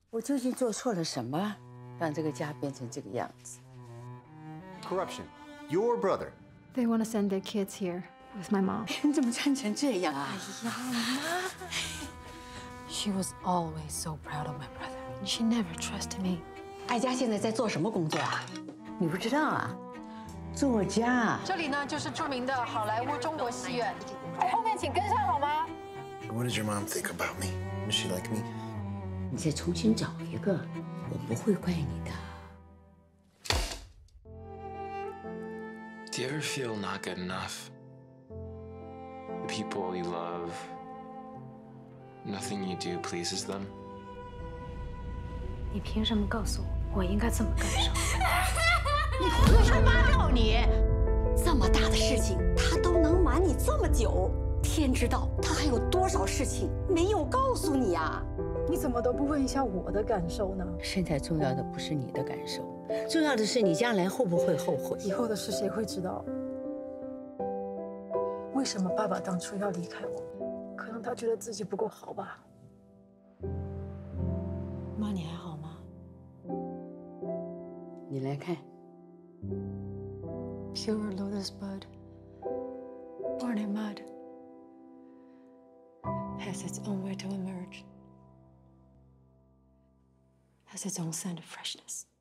我究竟做错了什么，让这个家变成这个样子 Corruption. Your brother. They want to send their kids here with my mom. 你怎么穿成这样啊？ She was always so proud of my brother. She never trusted me. 哀家现在在做什么工作啊？你不知道啊？作家。 这里呢就是著名的好莱坞中国戏院。后面请跟上好吗？ What does your mom think about me? Does she like me? 你再重新找一个，我不会怪你的。 Do you ever feel not good enough? The people you love, nothing you do pleases them? 你凭什么告诉我我应该怎么感受？ 你喝什么？妈告你！这么大的事情，他都能瞒你这么久，天知道他还有多少事情没有告诉你啊！ 你怎么都不问一下我的感受呢？ 现在重要的不是你的感受，重要的是你将来会不会后悔。 以后的事谁会知道？为什么爸爸当初要离开我？可能他觉得自己不够好吧。 妈，你还好吗？ 你来看。 Pure lotus bud, born in mud, has its own way to emerge, has its own scent of freshness.